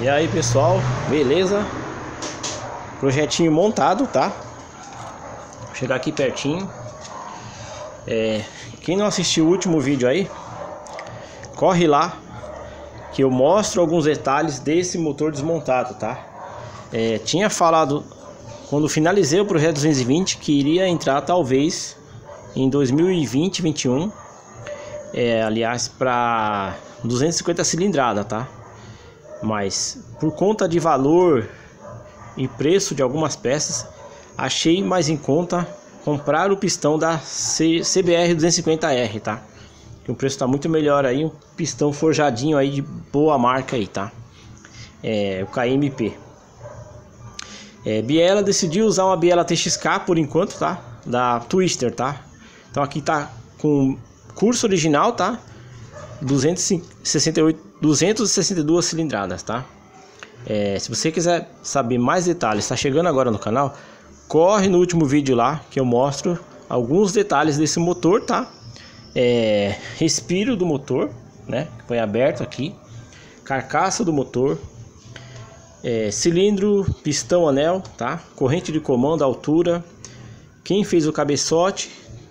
E aí pessoal, beleza? Projetinho montado, tá? Vou chegar aqui pertinho. Quem não assistiu o último vídeo aí, corre lá que eu mostro alguns detalhes desse motor desmontado, tá? Tinha falado quando finalizei o projeto 220 que iria entrar talvez em 2020, 21, aliás, para 250 cilindrada, tá? Mas por conta de valor e preço de algumas peças, achei mais em conta comprar o pistão da CBR 250R, tá? Que o preço tá muito melhor aí, um pistão forjadinho aí de boa marca aí, tá? O KMP. Biela, decidi usar uma biela TXK por enquanto, tá? Da Twister, tá? Então aqui tá com curso original, tá? 262 cilindradas, tá? Se você quiser saber mais detalhes, está chegando agora no canal, corre no último vídeo lá que eu mostro alguns detalhes desse motor, tá? Respiro do motor, né? Foi aberto aqui, carcaça do motor, cilindro, pistão, anel, tá? Corrente de comando, altura, quem fez o cabeçote,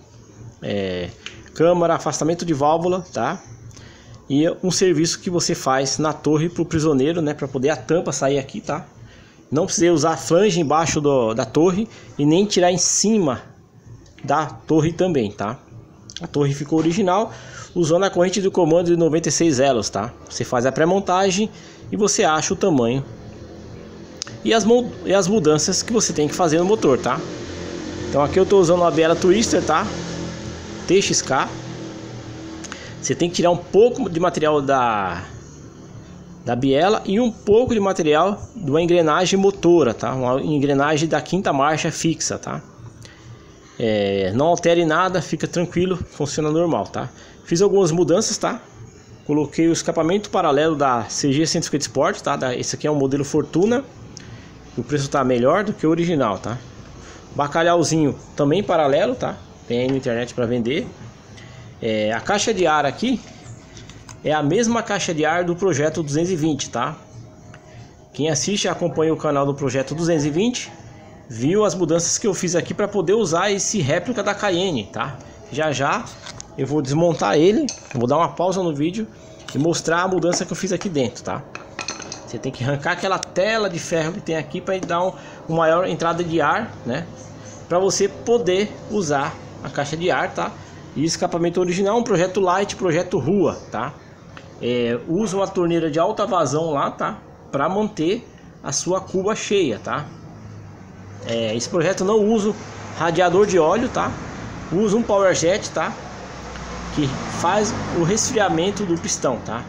câmara, afastamento de válvula, tá? E um serviço que você faz na torre para o prisioneiro, né? Para poder a tampa sair aqui, tá? Não precisei usar flange embaixo da torre e nem tirar em cima da torre também, tá? A torre ficou original usando a corrente de comando de 96 elos, tá? Você faz a pré-montagem e você acha o tamanho e as mudanças que você tem que fazer no motor, tá? Então aqui eu estou usando uma biela Twister, tá? TXK. Você tem que tirar um pouco de material da biela e um pouco de material de uma engrenagem motora, tá? Uma engrenagem da quinta marcha fixa, tá? Não altere nada, fica tranquilo, funciona normal, tá? Fiz algumas mudanças, tá? Coloquei o escapamento paralelo da CG 150 Sport, tá? Esse aqui é um modelo Fortuna. O preço tá melhor do que o original, tá? Bacalhauzinho também paralelo, tá? Tem aí na internet para vender. A caixa de ar aqui é a mesma caixa de ar do projeto 220, tá? Quem assiste e acompanha o canal do projeto 220 viu as mudanças que eu fiz aqui para poder usar esse réplica da Cayenne, tá? Já já eu vou desmontar ele, vou dar uma pausa no vídeo e mostrar a mudança que eu fiz aqui dentro, tá? Você tem que arrancar aquela tela de ferro que tem aqui para dar uma maior entrada de ar, né? Para você poder usar a caixa de ar, tá? E escapamento original, um projeto light, projeto rua, tá? Usa uma torneira de alta vazão lá, tá? Para manter a sua cuba cheia, tá? Esse projeto não uso radiador de óleo, tá? Uso um power jet, tá? Que faz o resfriamento do pistão, tá?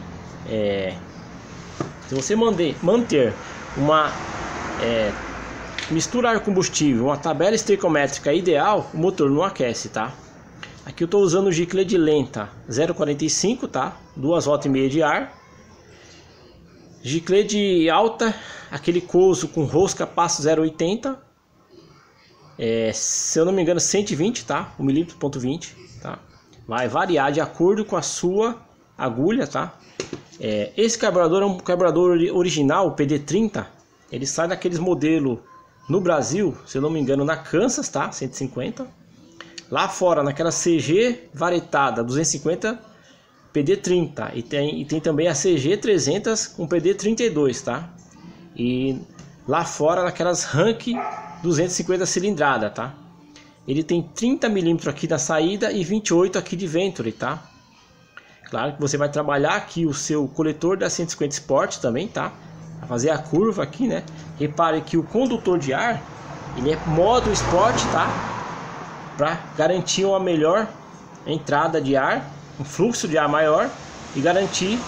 Se você manter uma mistura ar combustível, uma tabela estequiométrica ideal, o motor não aquece, tá? Aqui eu estou usando o gicle de lenta 0,45, tá? 2,5 volts de ar. Gicle de alta, aquele coso com rosca passo 0,80. Se eu não me engano 120, tá? 1 milímetro,20, tá? Vai variar de acordo com a sua agulha, tá? Esse carburador é um carburador original, o PD30. Ele sai daqueles modelos no Brasil, se eu não me engano na Kansas, tá? 150. Lá fora, naquela CG varetada 250 PD30 e tem também a CG 300 com PD32, tá? E lá fora naquelas Rank 250 cilindrada, tá? Ele tem 30 milímetros aqui na saída e 28 aqui de ventre, tá? Claro que você vai trabalhar aqui o seu coletor da 150 Sport também, tá? Vai fazer a curva aqui, né? Repare que o condutor de ar, ele é modo Sport, tá? Para garantir uma melhor entrada de ar, um fluxo de ar maior e garantir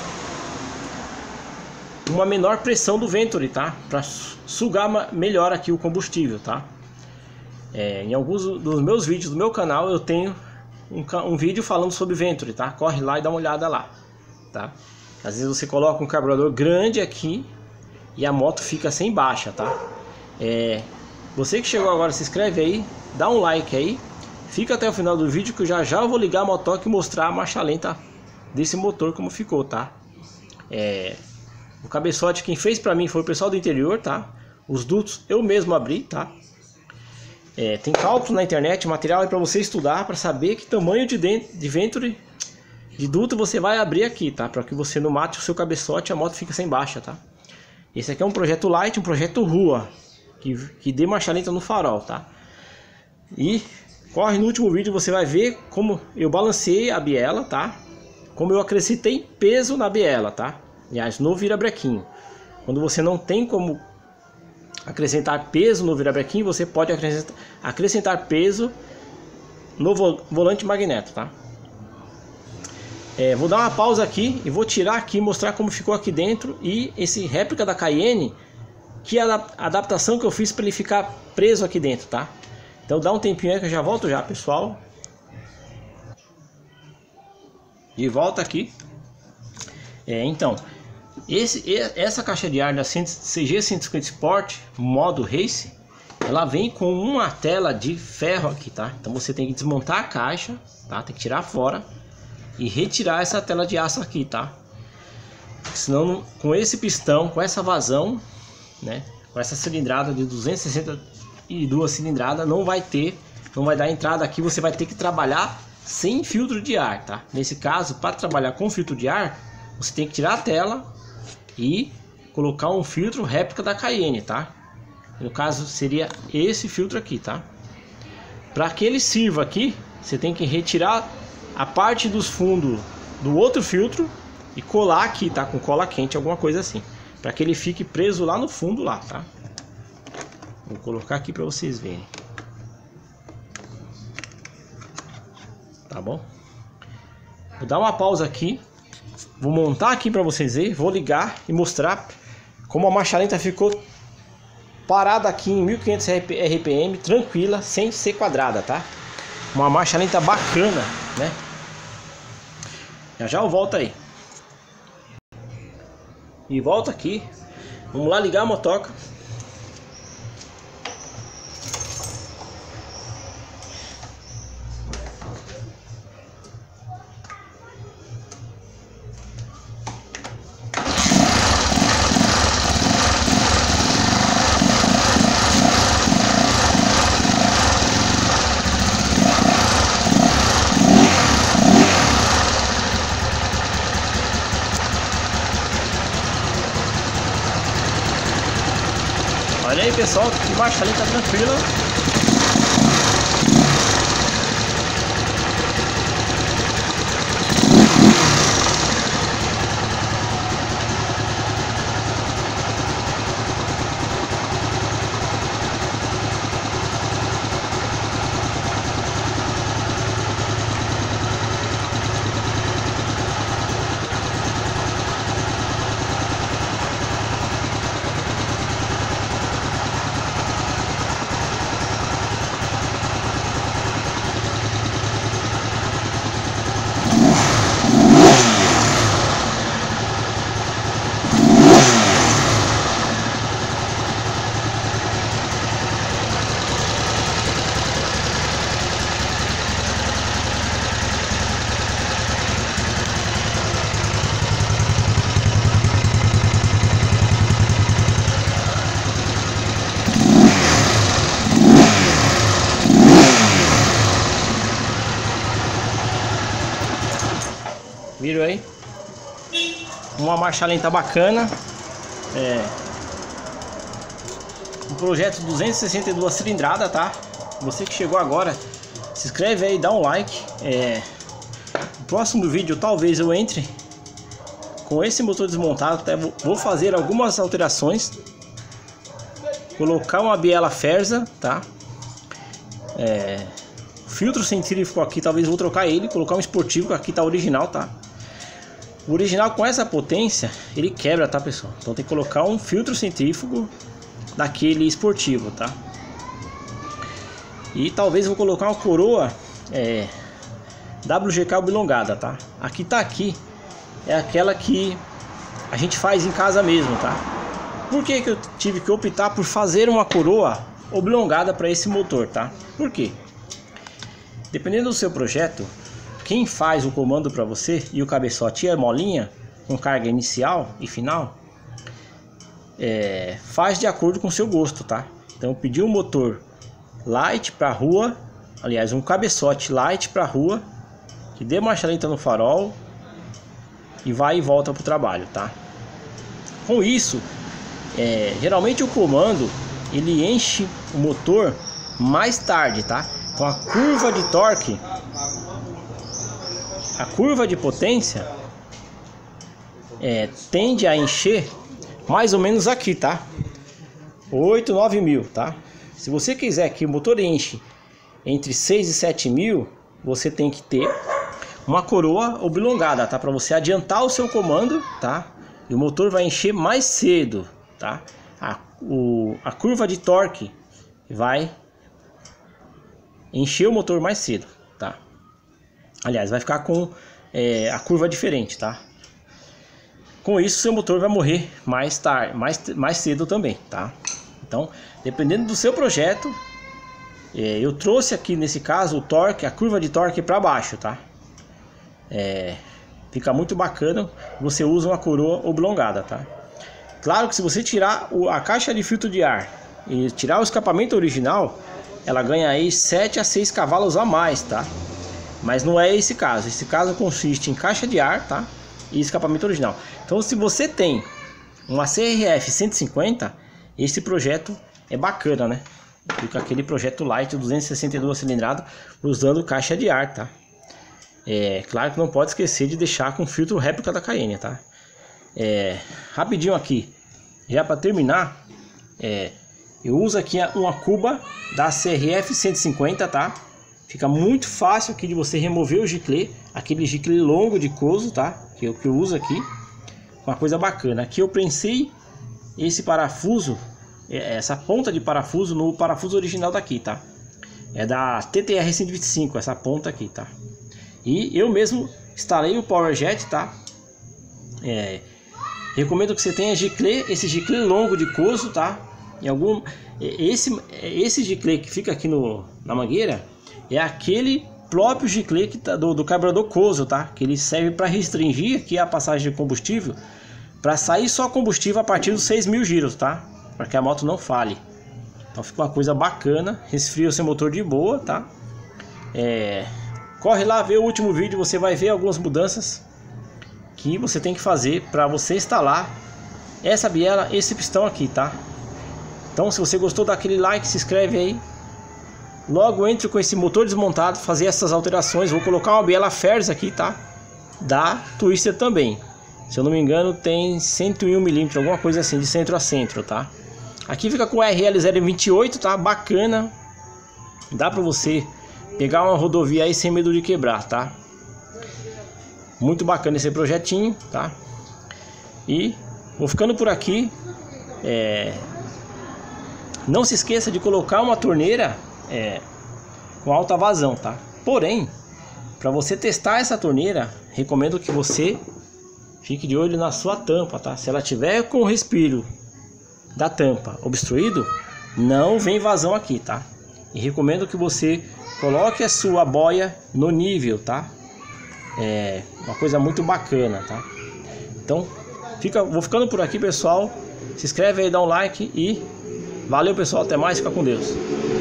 uma menor pressão do ventre, tá? Para sugar melhor aqui o combustível, tá? Em alguns dos meus vídeos do meu canal eu tenho um vídeo falando sobre ventre, tá? Corre lá e dá uma olhada lá, tá? Às vezes você coloca um carburador grande aqui e a moto fica sem baixa, tá? Você que chegou agora, se inscreve aí, dá um like aí. Fica até o final do vídeo que eu já vou ligar a motoca e mostrar a marcha lenta desse motor como ficou, tá? O cabeçote quem fez pra mim foi o pessoal do interior, tá? Os dutos eu mesmo abri, tá? Tem cálculo na internet, material aí pra você estudar, pra saber que tamanho de ventre de duto você vai abrir aqui, tá? Pra que você não mate o seu cabeçote e a moto fica sem baixa, tá? Esse aqui é um projeto light, um projeto rua, que dê marcha lenta no farol, tá? E corre no último vídeo, você vai ver como eu balanceei a biela, tá? Como eu acrescentei peso na biela, tá? Aliás, no virabrequinho. Quando você não tem como acrescentar peso no virabrequinho, você pode acrescentar peso no volante magneto, tá? Vou dar uma pausa aqui e vou tirar aqui, mostrar como ficou aqui dentro. E esse réplica da Cayenne, que é a adaptação que eu fiz para ele ficar preso aqui dentro, tá? Então dá um tempinho aí que eu já volto já, pessoal. De volta aqui. Então, essa caixa de ar da CG 150 Sport modo Race, ela vem com uma tela de ferro aqui, tá? Então você tem que desmontar a caixa, tá? Tem que tirar fora e retirar essa tela de aço aqui, tá? Senão, com esse pistão, com essa vazão, né? Com essa cilindrada de 262 cilindradas, não vai dar entrada aqui. Você vai ter que trabalhar sem filtro de ar, tá? Nesse caso, para trabalhar com filtro de ar, você tem que tirar a tela e colocar um filtro réplica da Cayenne, tá? No caso seria esse filtro aqui, tá? Para que ele sirva aqui, você tem que retirar a parte dos fundos do outro filtro e colar aqui, tá? Com cola quente, alguma coisa assim, para que ele fique preso lá no fundo lá, tá? Vou colocar aqui para vocês verem. Tá bom? Vou dar uma pausa aqui. Vou montar aqui para vocês verem. Vou ligar e mostrar como a marcha lenta ficou parada aqui em 1500 RPM, tranquila, sem ser quadrada, tá? Uma marcha lenta bacana, né? Já eu volto aí. E volto aqui. Vamos lá ligar a motoca. Olha aí, pessoal, que marcha lenta tranquila. Viram aí? Uma marcha lenta bacana. Um projeto 262 cilindrada, tá? Você que chegou agora, se inscreve aí, dá um like. No próximo vídeo talvez eu entre com esse motor desmontado, tá? Vou fazer algumas alterações. Colocar uma biela Ferza, tá? Filtro centrífugo aqui, talvez vou trocar ele, colocar um esportivo, que aqui tá original, tá? O original com essa potência, ele quebra, tá, pessoal? Então tem que colocar um filtro centrífugo daquele esportivo, tá? E talvez eu vou colocar uma coroa WGK oblongada, tá? Aqui tá aqui, é aquela que a gente faz em casa mesmo, tá? Por que que eu tive que optar por fazer uma coroa oblongada para esse motor, tá? Por quê? Dependendo do seu projeto, quem faz o comando para você e o cabeçote e a molinha com carga inicial e final, faz de acordo com o seu gosto, tá? Então eu pedi um motor light para rua, aliás, um cabeçote light para rua, que dê marcha lenta no farol e vai e volta para o trabalho, tá? Com isso, geralmente o comando ele enche o motor mais tarde, tá? Então a curva de torque, a curva de potência tende a encher mais ou menos aqui, tá? 8, 9 mil, tá? Se você quiser que o motor enche entre 6 e 7 mil, você tem que ter uma coroa oblongada, tá? Para você adiantar o seu comando, tá? E o motor vai encher mais cedo, tá? A curva de torque vai encher o motor mais cedo, tá? Aliás, vai ficar com a curva diferente, tá? Com isso, seu motor vai morrer mais tarde, mais cedo também, tá? Então, dependendo do seu projeto, eu trouxe aqui nesse caso o torque, a curva de torque para baixo, tá? Fica muito bacana. Você usa uma coroa oblongada, tá? Claro que se você tirar a caixa de filtro de ar e tirar o escapamento original, ela ganha aí 7 a 6 cavalos a mais, tá? Mas não é esse caso. Esse caso consiste em caixa de ar, tá? E escapamento original. Então, se você tem uma CRF 150, esse projeto é bacana, né? Fica aquele projeto light 262 cilindrada usando caixa de ar, tá? Claro que não pode esquecer de deixar com filtro réplica da Cayenne, tá? Rapidinho aqui, já para terminar, eu uso aqui uma cuba da CRF 150, tá? Fica muito fácil aqui de você remover o giclê, aquele giclê longo de coso, tá? Que eu uso aqui. Uma coisa bacana, aqui eu prensei esse parafuso, essa ponta de parafuso no parafuso original daqui, tá? É da TTR 125, essa ponta aqui, tá? E eu mesmo instalei o Power Jet, tá? Recomendo que você tenha giclê, esse giclê longo de coso, tá? Esse giclê que fica aqui na mangueira é aquele próprio giclê que tá do carburador coso, tá? Que ele serve para restringir aqui a passagem de combustível, para sair só combustível a partir dos 6.000 giros, tá? Para que a moto não fale. Então fica uma coisa bacana, resfria o seu motor de boa, tá? Corre lá, vê o último vídeo, você vai ver algumas mudanças que você tem que fazer para você instalar essa biela, esse pistão aqui, tá? Então, se você gostou, dá aquele like, se inscreve aí. Logo entre com esse motor desmontado, fazer essas alterações. Vou colocar uma biela Fers aqui, tá? Da Twister também. Se eu não me engano, tem 101 mm, alguma coisa assim, de centro a centro, tá? Aqui fica com RL028, tá? Bacana. Dá pra você pegar uma rodovia aí sem medo de quebrar, tá? Muito bacana esse projetinho, tá? E vou ficando por aqui. Não se esqueça de colocar uma torneira com alta vazão, tá? Porém, para você testar essa torneira, recomendo que você fique de olho na sua tampa, tá? Se ela tiver com o respiro da tampa obstruído, não vem vazão aqui, tá? E recomendo que você coloque a sua boia no nível, tá? Uma coisa muito bacana, tá? Então, vou ficando por aqui, pessoal. Se inscreve aí, dá um like e valeu, pessoal. Até mais, fica com Deus.